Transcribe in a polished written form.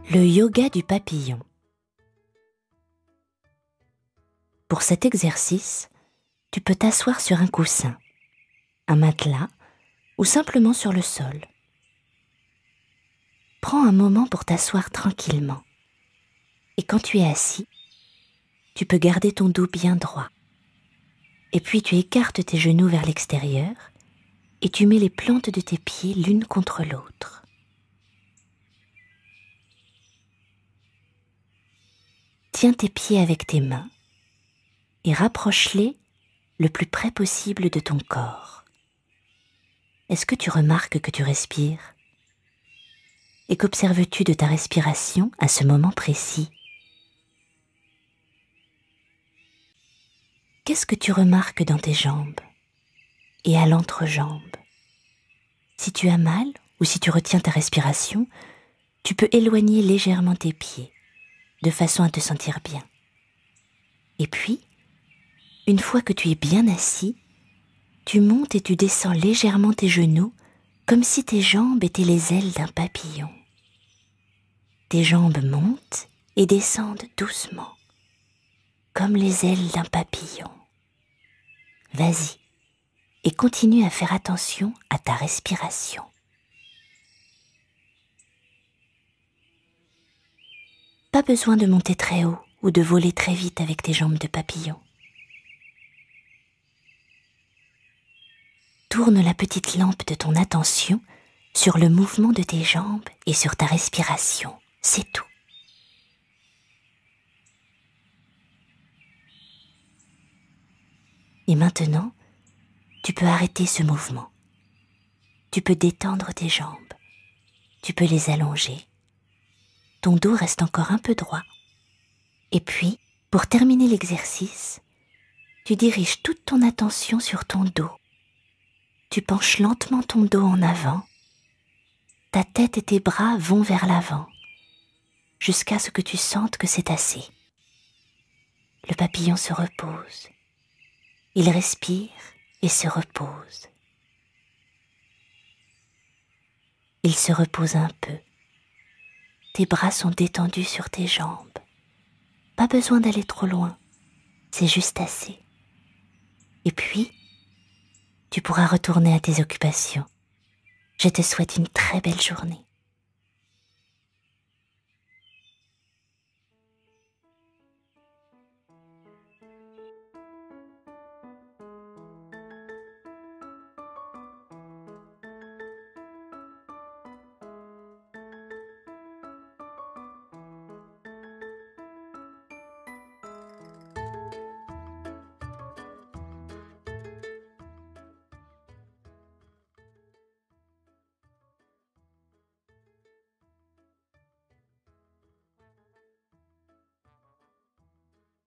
Le yoga du papillon. Pour cet exercice, tu peux t'asseoir sur un coussin, un matelas ou simplement sur le sol. Prends un moment pour t'asseoir tranquillement. Et quand tu es assis, tu peux garder ton dos bien droit. Et puis tu écartes tes genoux vers l'extérieur et tu mets les plantes de tes pieds l'une contre l'autre. Tiens tes pieds avec tes mains et rapproche-les le plus près possible de ton corps. Est-ce que tu remarques que tu respires? Et qu'observes-tu de ta respiration à ce moment précis? Qu'est-ce que tu remarques dans tes jambes et à l'entrejambe? Si tu as mal ou si tu retiens ta respiration, tu peux éloigner légèrement tes pieds, de façon à te sentir bien. Et puis, une fois que tu es bien assis, tu montes et tu descends légèrement tes genoux, comme si tes jambes étaient les ailes d'un papillon. Tes jambes montent et descendent doucement, comme les ailes d'un papillon. Vas-y, et continue à faire attention à ta respiration. Pas besoin de monter très haut ou de voler très vite avec tes jambes de papillon. Tourne la petite lampe de ton attention sur le mouvement de tes jambes et sur ta respiration. C'est tout. Et maintenant, tu peux arrêter ce mouvement. Tu peux détendre tes jambes. Tu peux les allonger. Ton dos reste encore un peu droit. Et puis, pour terminer l'exercice, tu diriges toute ton attention sur ton dos. Tu penches lentement ton dos en avant. Ta tête et tes bras vont vers l'avant, jusqu'à ce que tu sentes que c'est assez. Le papillon se repose. Il respire et se repose. Il se repose un peu. Tes bras sont détendus sur tes jambes. Pas besoin d'aller trop loin, c'est juste assez. Et puis, tu pourras retourner à tes occupations. Je te souhaite une très belle journée.